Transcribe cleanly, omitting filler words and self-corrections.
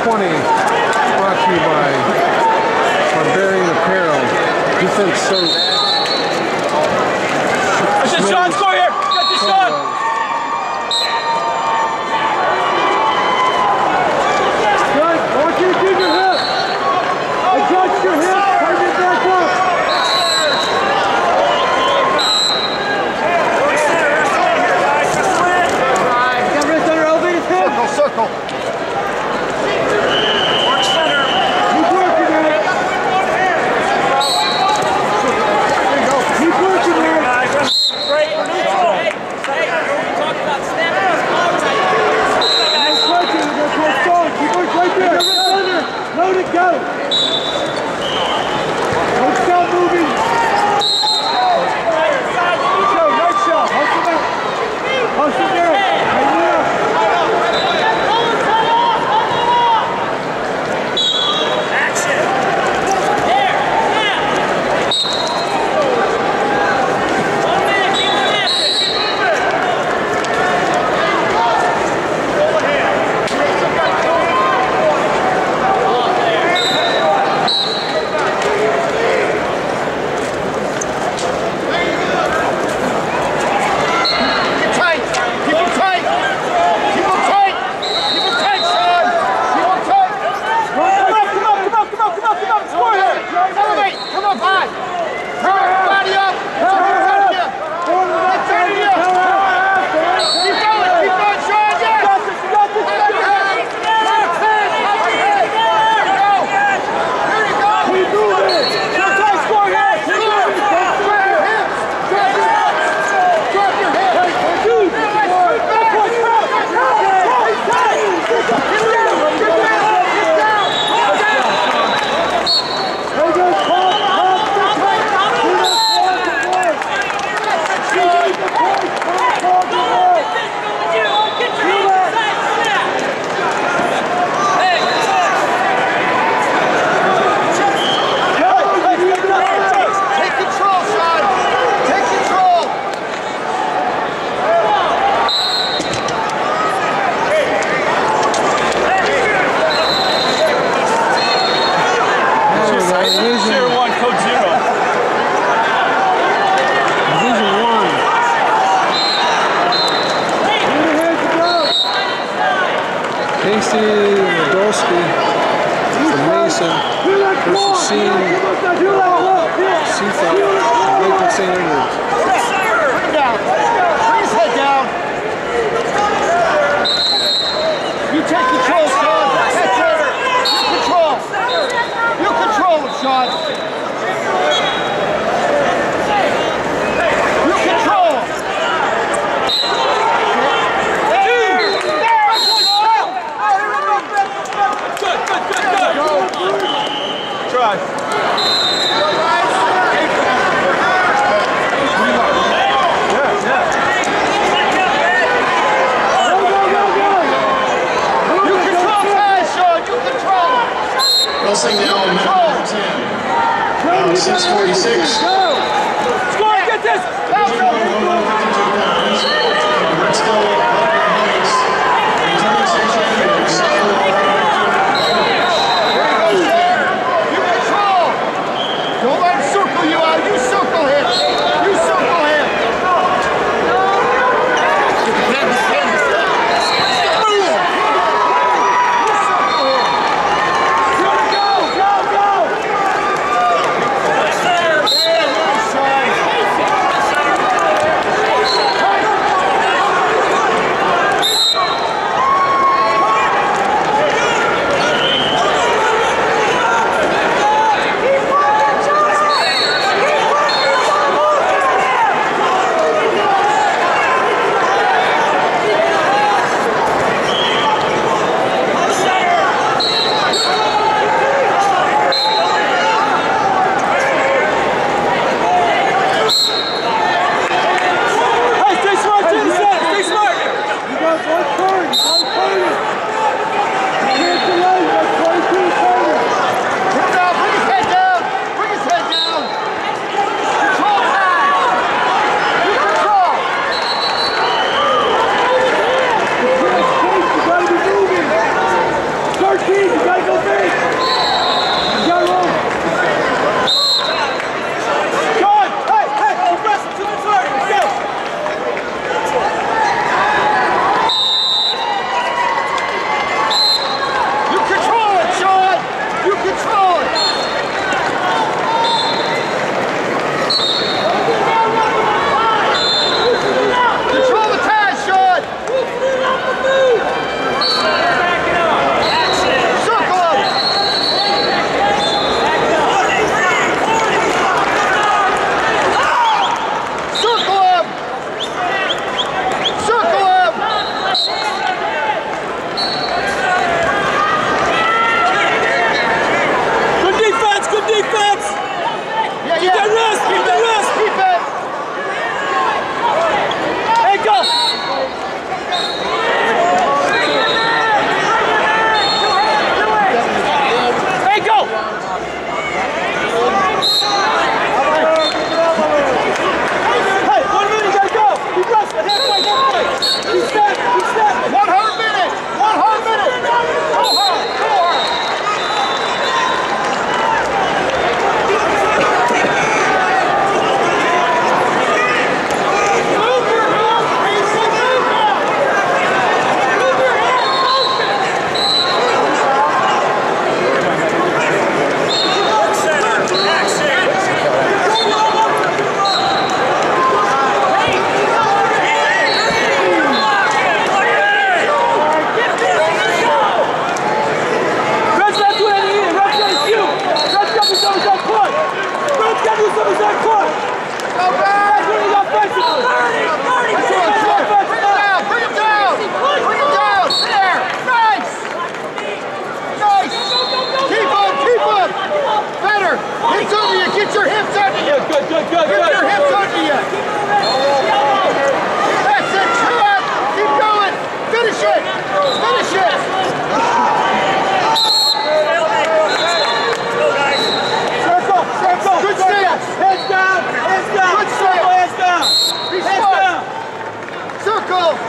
20 brought to you by Barbarian Apparel. Defense Soap. That's a shot, score here! Get the shot! Good, I want you to keep your hip. Adjust your hip, turn it back up. Got wrist under elevated hip. Circle. Work center. Keep working at it. Keep working at it. Great, neutral. Hey, we talked about snapping his arms. Nice working, we're going to a stone. Keep working right there. Wrist under. Load it, go. Don't stop moving. Nice shot. Hustle back. Hustle there. Tighten it up. Casey Nadolski from Mason versus Seafowl from Lakewood St. Edwards. Bring him down. Bring his head down. You take control, Sean. That's it. You control. You control it, Sean. You control. Try. Crossing now on number 10. 646. Score, get this! Don't let him circle you out. You circle him. You circle him. Go, go, go! Get your hips under you. That's it, cut. Keep going. Finish it. Finish it. Circle. Good stance. Heads down. Good stance. Heads down. Be smart. Circle.